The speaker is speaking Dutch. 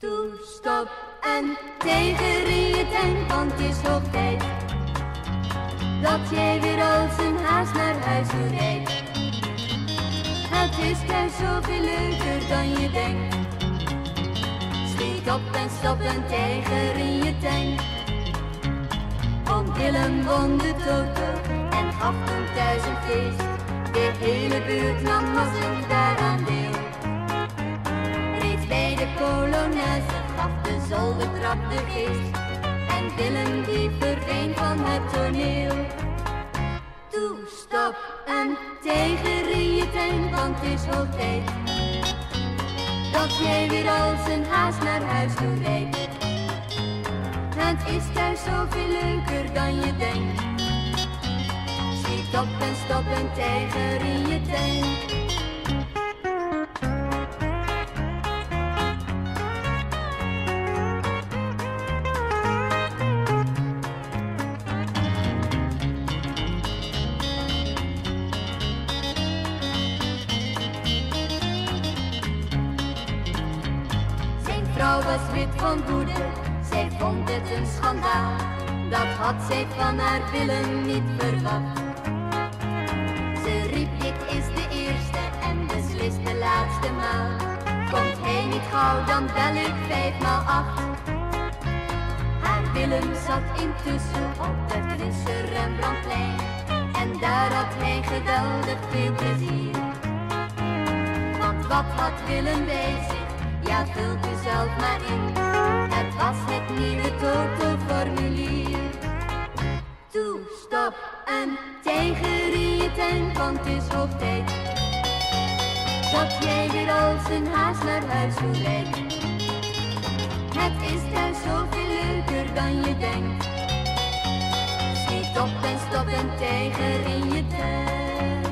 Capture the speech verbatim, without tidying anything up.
Toe, stop en tijger in je tent, want het is hoog tijd dat jij weer als een haas naar huis toe rijdt. Het is thuis zoveel leuker dan je denkt. Schiet op en stop een tijger in je tent. Oom Willem won de toto en gaf toen thuis een feest. De hele buurt nam mazzel daaraan deel. Reeds bij de Polonaise gaf de zoldertrap de geest. En Willem die verdween van het toneel. Toe, stop een tijger in je tent, want het is hoog tijd dat jij weer als een haas naar huis toe rijdt. Het is thuis zoveel leuker dan je denkt. Schiet op en stop een tijger in je tent. Zijn vrouw was wit van woede, zij vond het een schandaal. Dat had zij van haar Willem niet verwacht. Ze riep, dit is de eerste en beslist de laatste maal. Komt hij niet gauw, dan bel ik vijf maal acht. Haar Willem zat intussen op het frisse Rembrandtplein. En daar had hij geweldig veel plezier. Want wat had Willem bij zich? Ja, vult u zelf maar in. Het was het nieuwe Toto-formulier. Toe, stop een tijger in je tent, want het is hoog tijd dat jij weer als een haas naar huis toe rijdt. Het is thuis zoveel leuker dan je denkt. Schiet op en stop een tijger in je tent.